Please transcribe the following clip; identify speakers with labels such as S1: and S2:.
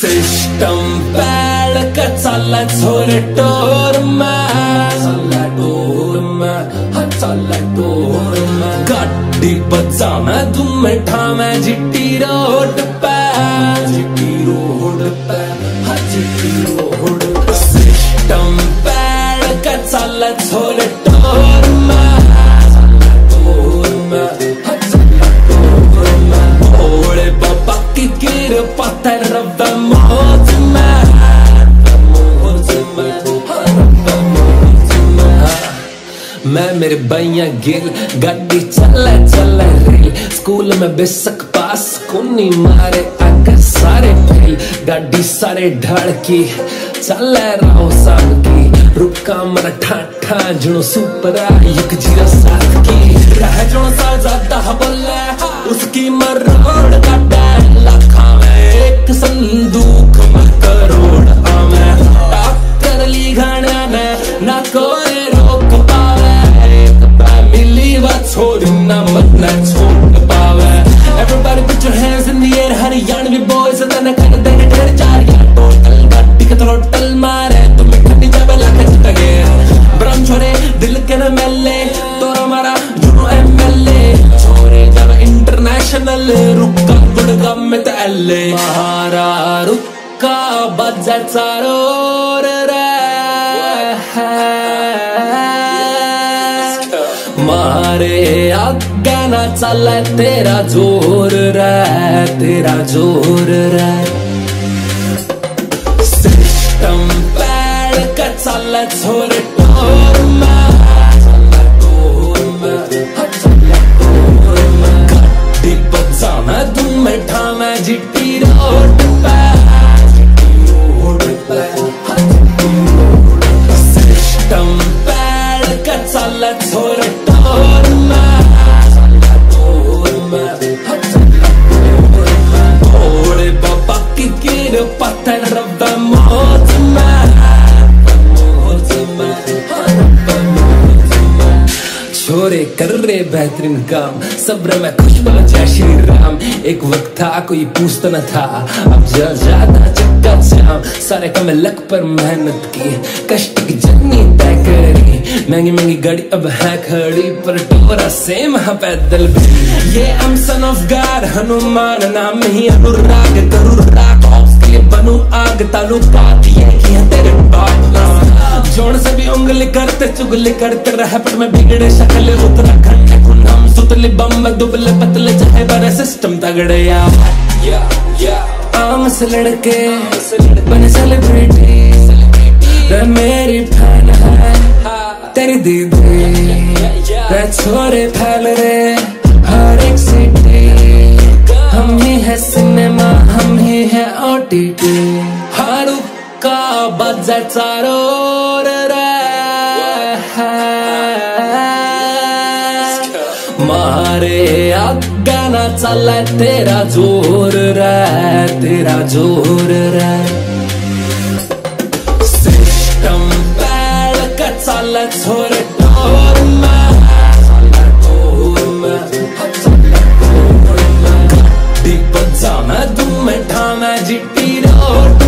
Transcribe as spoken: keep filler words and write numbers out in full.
S1: System पैड का चालला छोरे टोर में, चालला टोर में, हा चालला टोर में। गाड़ी बजाना तुम ठामे जिट्टी रोड पे, जिट्टी रोड पे, हा जिट्टी रोड पे। सिस्टम पैड का चालला छोरे टोर में, चालला टोर में, हा चालला टोर में। भोले बाबा की कृपा तेरा मौज में, मौज में, मौज में। मैं मेरे भैया गिल गाड़ी चले चले रेल, स्कूल में बेशक पास कुन्नी मारे आकर सारे फेल। गाड़ी सारे ढड़की चले रहो सबकी, रुका मरा ठाठा जुनो सुपरा एक जीरो सात की। रह जो सा ज्यादा बोले उसकी मरोड़ का लाखा में एक संदूक में करोड़ आवे। टक्कर ली गाना ने ना कोई रोक पावे, एक मिली बात छोड़ ना मत ना छोड़ पावे। Everybody put your hands in the air, Haryanvi boys तने कर देंगे ढेर चार या टोटल। गाड़ी का थ्रोटल मारे तो मैं खड़ी जावे लाके चटके। ब्रह्म छोरे दिल के न मेले तोरा मारा जुनो एमएलए। छोरे जावे इंटरनेशनल रुका गुड़गाम में तो एले। महारा रुका बजा चारोर रे, मारे आगे ना चले तेरा जोर रे, तेरा जोर रे। सिस्टम पैड का चले छोरे टोर में, चले टोर में, हा चले टोर में। गाड़ी बजाना तुम ठामे जिट्टी रोड पे, जिट्टी रोड पे, हा जिट्टी रोड पे। सिस्टम पैड का चले छोरे टोर में, चले टोर में, हा चले टोर में। भोले बाबा की कृपा तेरा मौज में, मौज में, हा मौज में। छोरे कर रहे बेहतरीन काम, सब्र में खुश बोला जय श्री राम। एक वक्त था कोई पूछता न था, अब जल जाता चक्का जाम। सारे काम लक पर मेहनत की, कष्ट की जर्नी तय करी। महंगी महंगी गाड़ी अब है खड़ी, पर टोरा सेम है पैदल भी। ये I'm son of God, Hanuman नाम ही अनुराग करूँ राग। ऑप्स के लिए बनूं आग, ताल्लुकात ये की है तेरे बाप। जोड़ से भी उंगली करते चुगली करते रह पर में बिगड़े शक्ल उत्तराखंड है खुन। हम सुतले बम में दुबले पतले चाहे बड़े सिस्टम तगड़े या या या। आम से लड़के बने सेलिब्रिटी, रे मेरी फैन है तेरी दीदी। रे छोरे फैल रे हर एक सिटी, हम ही है सिनेमा हम ही है ओटीटी। हारू का बजा चारोर रे, मारे आगे ना चले तेरा जोर रे, तेरा जोर रे। सिस्टम पैड का चले छोरे टोर में, चले टोर में, हा चले टोर में। गाड़ी बजाना तुम ठामे जिट्टी रोड